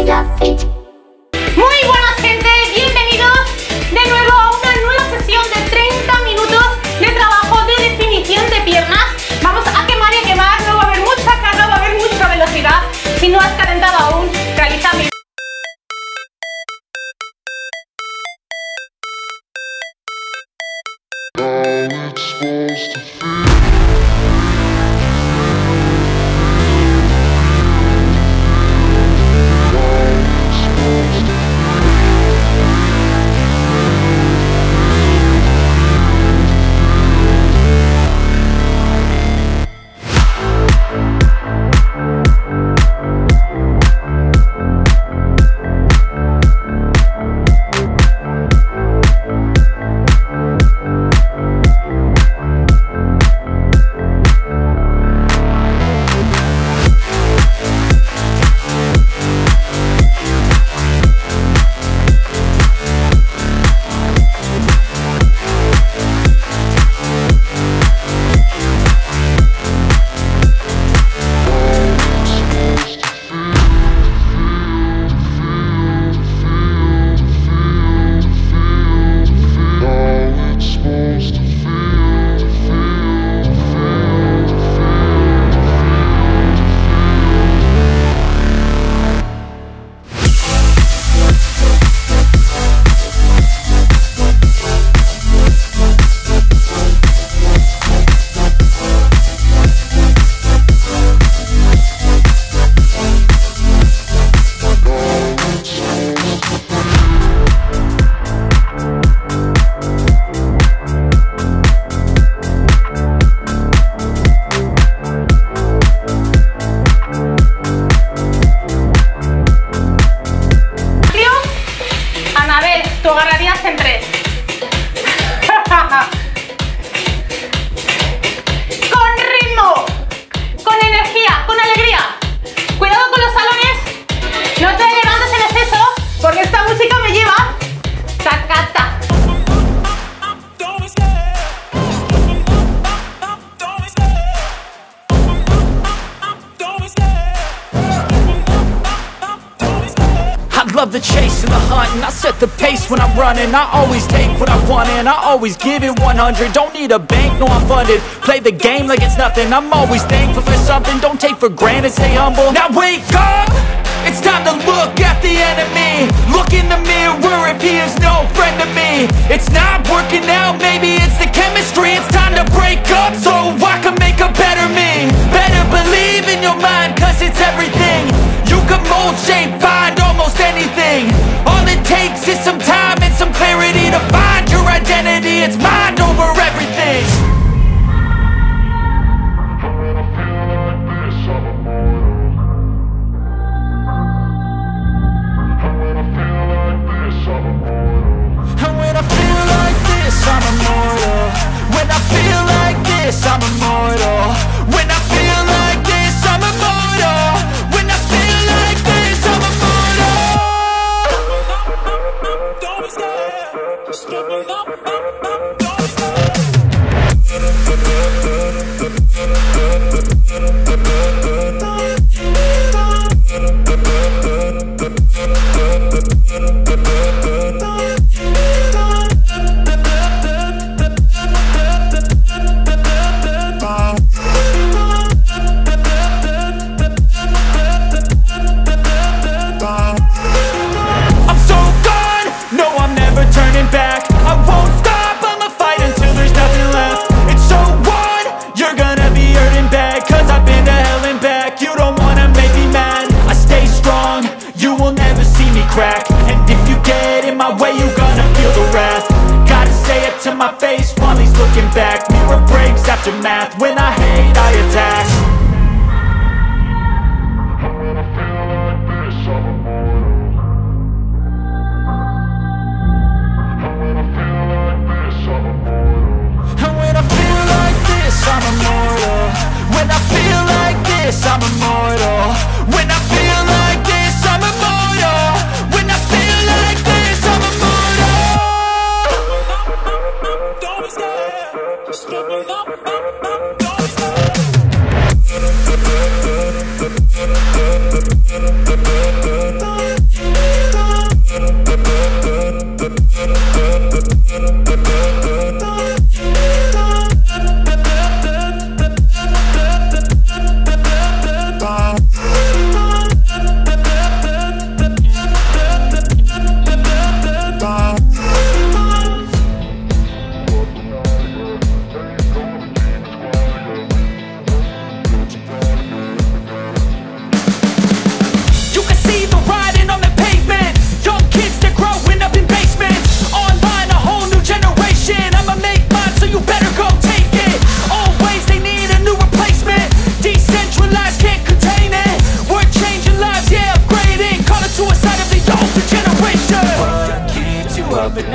Muy buenas, gente, bienvenidos de nuevo a una nueva sesión de 30 minutos de trabajo de definición de piernas. Vamos a quemar y a quemar, no va a haber mucha carga, va a haber mucha velocidad. Si no has calentado aún, realiza mi... Tú agarrarías en 3. Con ritmo, con energía, con alegría. Cuidado con los salones. No te levantes en exceso, porque esta música me lleva tacata. Love the chase and the hunt, and I set the pace when I'm running. I always take what I want and I always give it 100. Don't need a bank, no I'm funded. Play the game like it's nothing. I'm always thankful for something. Don't take for granted, stay humble. Now wake up! It's time to look at the enemy. Look in the mirror if he is no friend to me. It's not working out, maybe it's the chemistry. It's time to break up so I can make a better me. Better believe in your mind, cause it's everything. You can mold, shape, find almost anything. All it takes is some time and some clarity to find your identity. It's mind over everything. And when I feel like this, I'm immortal. When I feel like this, I'm immortal. When I feel like this, I'm immortal. When I feel like this, I'm immortal. Don't be scared. Step it up, don't be scared.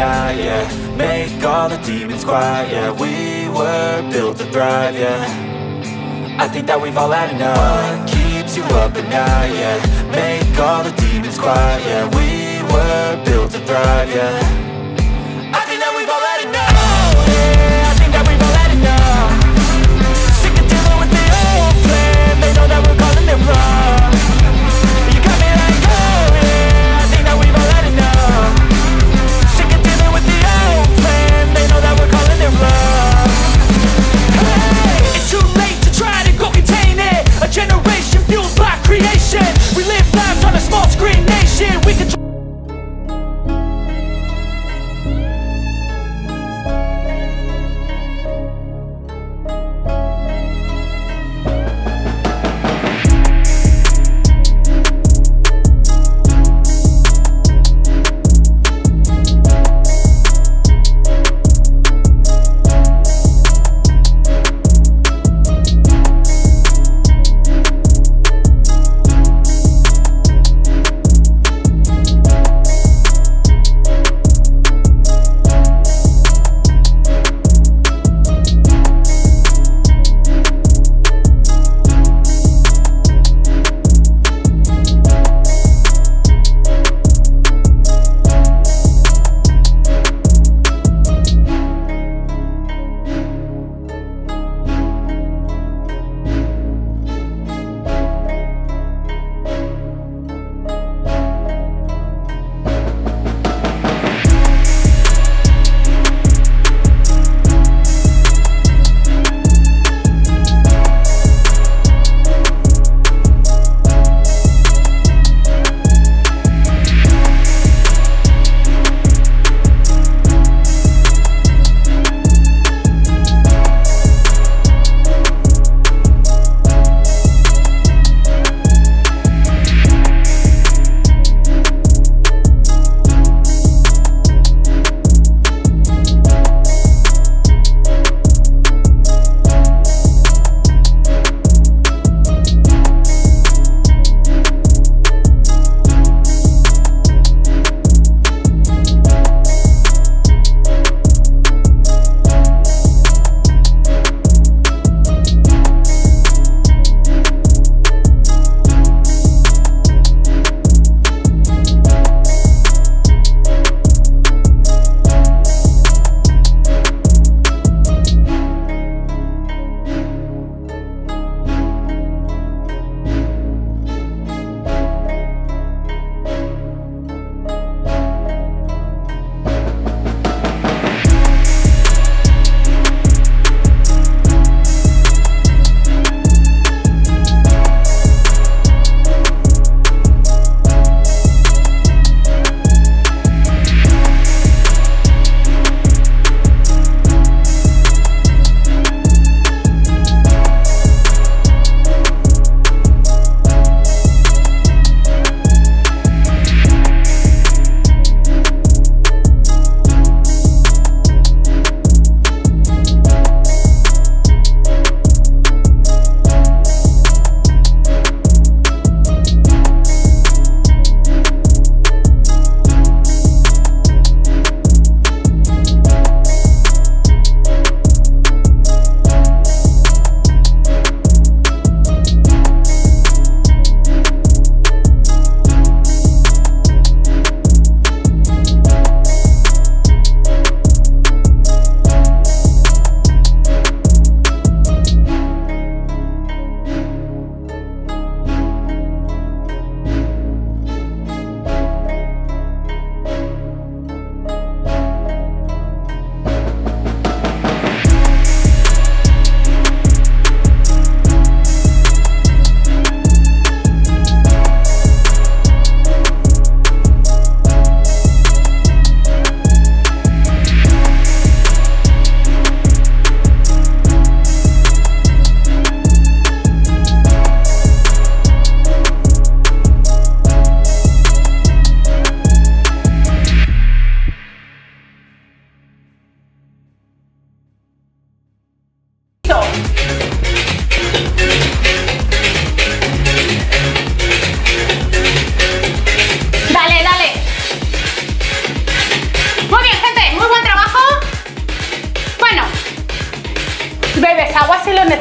night, yeah. Make all the demons quiet, yeah. We were built to thrive, yeah. I think that we've all had enough. What keeps you up at night, yeah. Make all the demons quiet, yeah. We were built to thrive, yeah. I think that we've all had enough. Oh yeah, I think that we've all had enough. Sick of dealing with the old plan. They know that we're calling it wrong. You got me like, oh yeah, I think that we've all had enough. Sick of dealing with the old plan. They know that we're calling it wrong. Hey, it's too late to try to go contain it. A generation fueled by creation. We live lives on a small screen nation. We can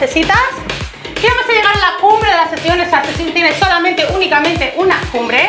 necesitas. Y vamos a llegar a la cumbre de la sesión. Esta sesión tiene únicamente una cumbre.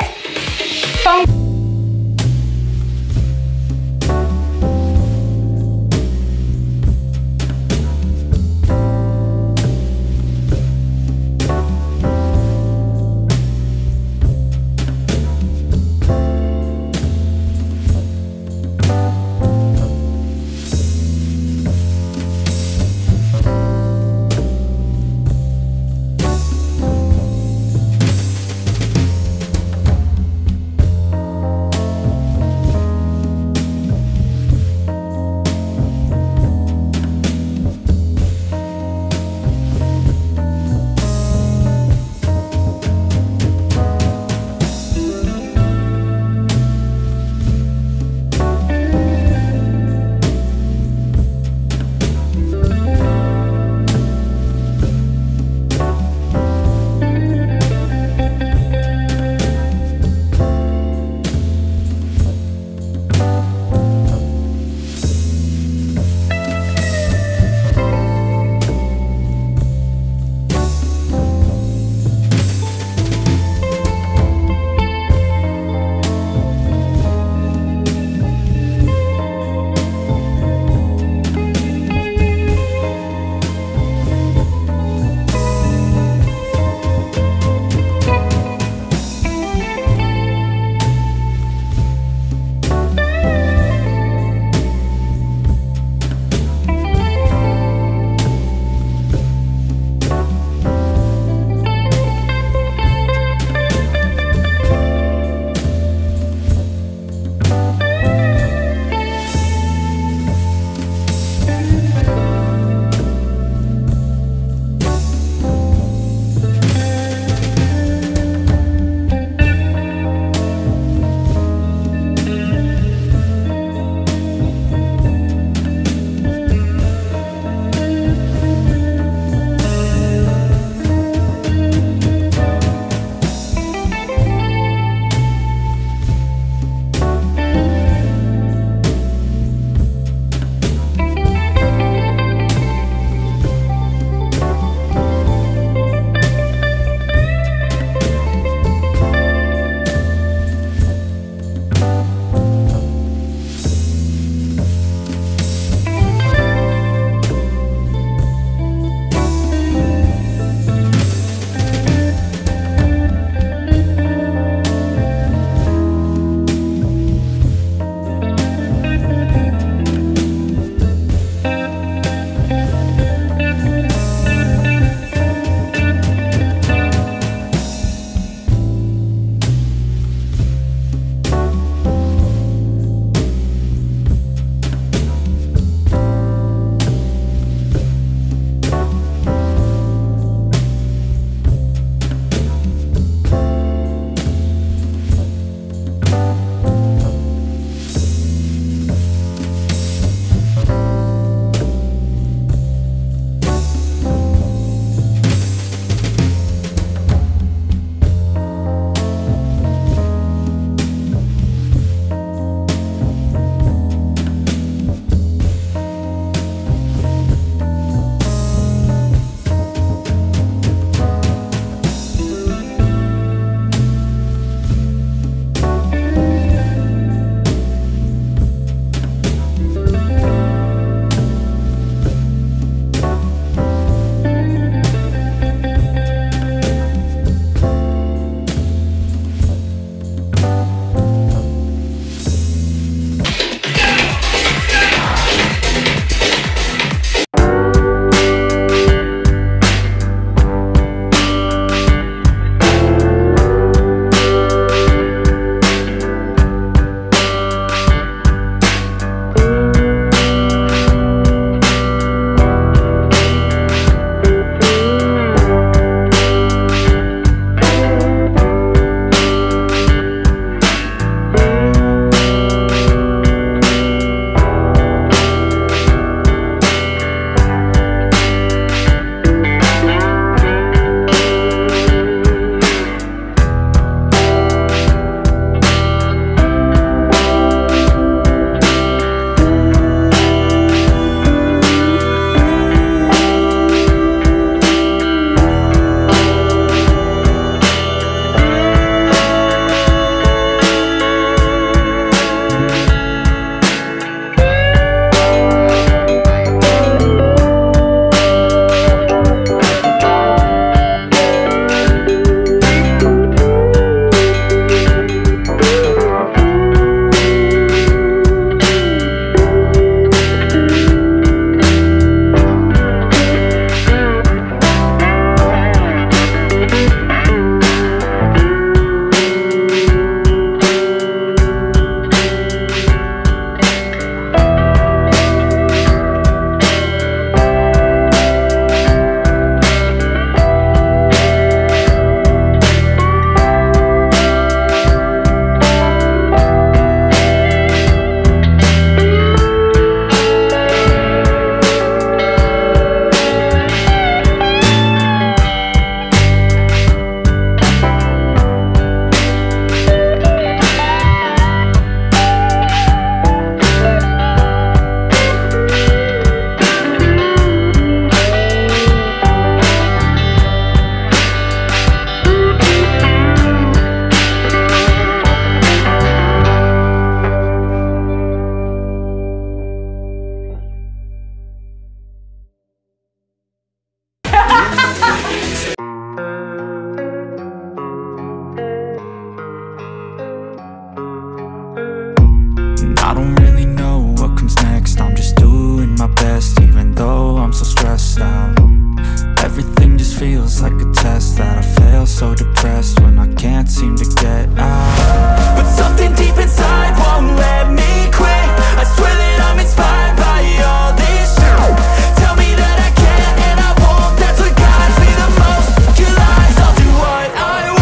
stressed out. Everything just feels like a test that I fail, so depressed when I can't seem to get out. But something deep inside won't let me quit. I swear that I'm inspired by all this shit. Tell me that I can and I won't, that's what guides me the most. Your lies, I'll do what I want.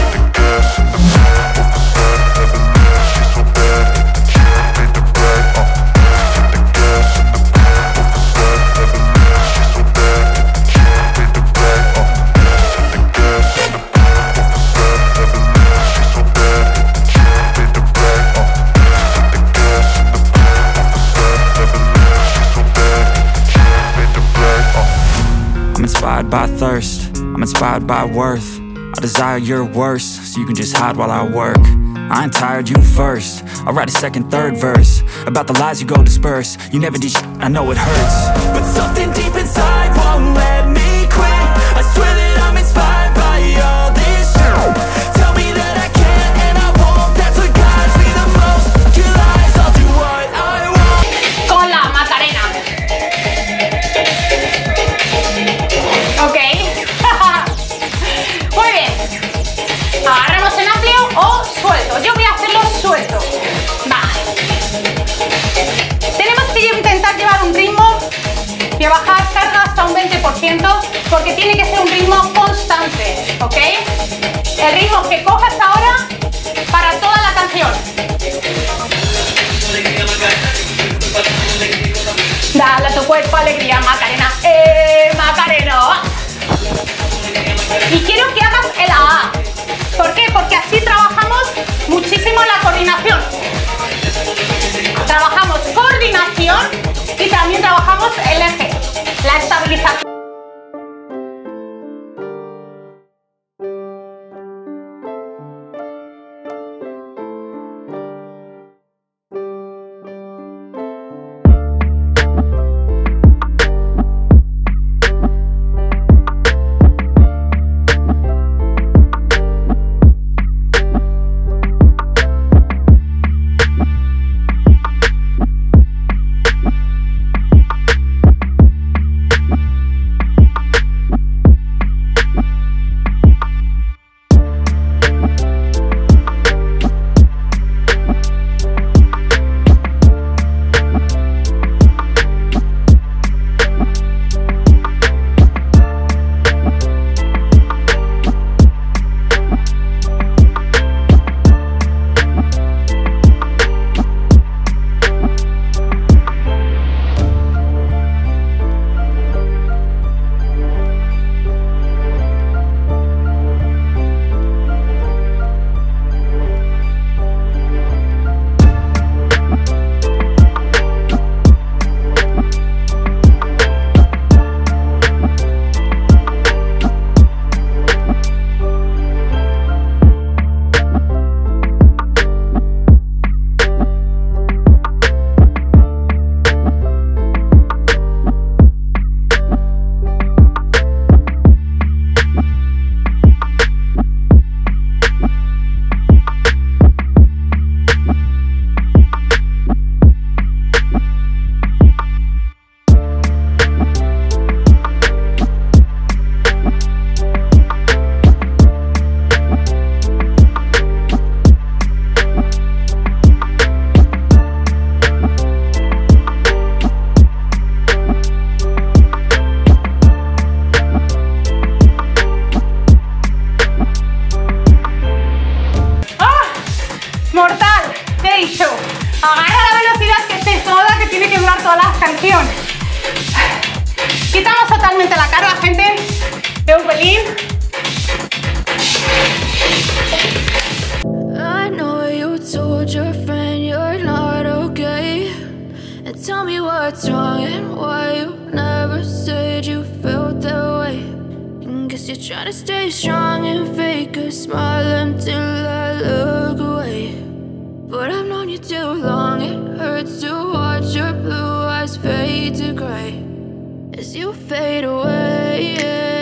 By thirst, I'm inspired by worth. I desire your worst, so you can just hide while I work. I ain't tired, you first. I'll write a second, third verse about the lies you go disperse. You never did shit, I know it hurts. But something deep inside won't let me quit. I swear that I'm inspired by all this shit. Tell me that I can and I won't, that's what guides me the most. Your lies, I'll do what I want. Con la Macarena. Ok. Muy bien. Agarramos en amplio o suelto. Yo voy a hacerlo suelto. Va. Tenemos que intentar llevar un ritmo y bajar carga hasta un 20% porque tiene que ser un ritmo constante. ¿Ok? El ritmo que cojas ahora para toda la canción. Dale a tu cuerpo alegría, Macarena. Macarena. Y quiero que hagas el A. ¿Por qué? Porque así trabajamos muchísimo la coordinación. Trabajamos coordinación y también trabajamos el eje, la estabilización. Quitamos totalmente la carga, gente. De un pelín. I know you told your friend you're not okay, and tell me what's wrong and why you never said you felt that way. And guess you're trying to stay strong and fake a smile until I look away. But I've known you too long, it hurts to watch your blue eyes fade to gray as you fade away,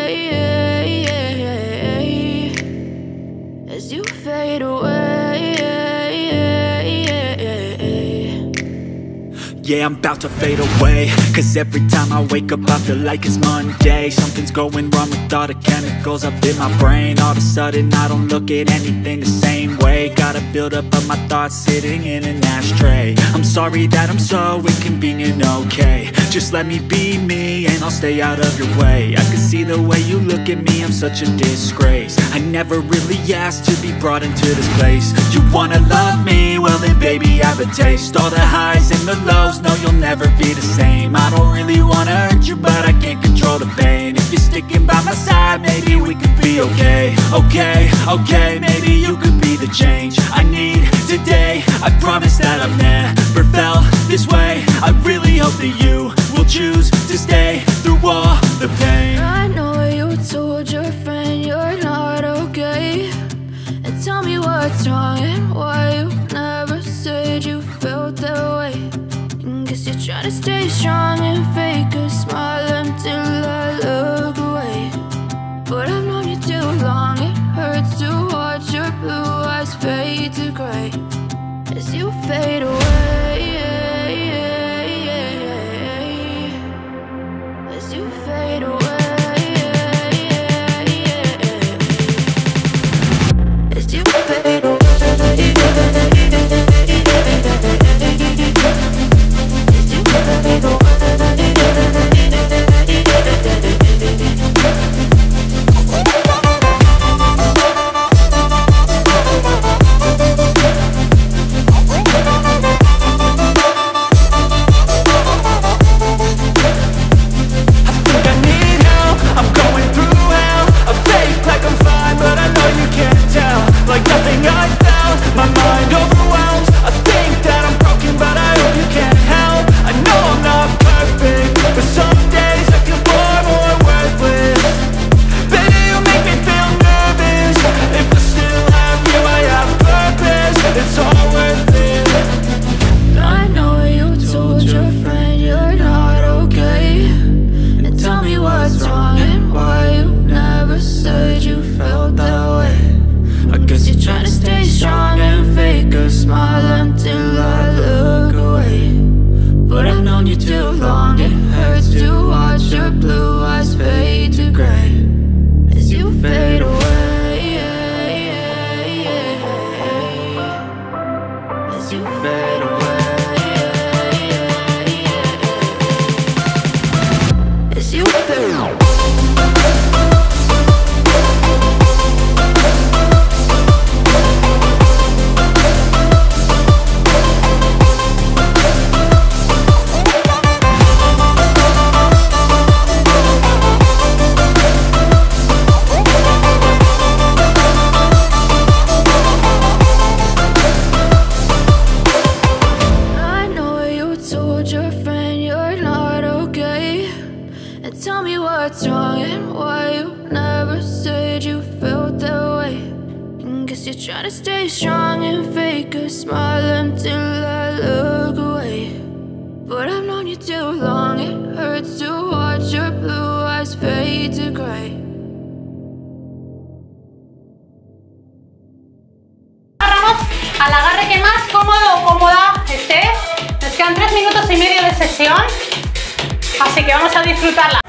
as you fade away. yeah, I'm about to fade away. Cause every time I wake up I feel like it's Monday. Something's going wrong with all the chemicals up in my brain. All of a sudden I don't look at anything the same way. Gotta build up of my thoughts sitting in an ashtray. I'm sorry that I'm so inconvenient, okay. Just let me be me and I'll stay out of your way. I can see the way you look at me, I'm such a disgrace. I never really asked to be brought into this place. You wanna love me? Well then baby I have a taste. All the highs and the lows, no you'll never be the same. I don't really wanna hurt you but I can't control the pain. If you're sticking by my side, maybe we could be okay. Okay, maybe you could be the change I need today. I promise that I've never felt this way. I really hope that you will choose to stay through all the pain. I know you told your friend you're not okay, and tell me what's wrong and why you never said you felt that way. And guess you're trying to stay strong and fake a smile until I look away. But I've known you too long, it hurts to watch your blue eyes fade to gray as you fade away. As you fade away. As you fade away. As you fade away. Try to stay strong and fake a smile until I look away. But I've known you too long, it hurts to watch your blue eyes fade to gray. Agarramos al agarre que más cómodo o cómoda estés. Nos quedan 3 minutos y medio de sesión, así que vamos a disfrutarla.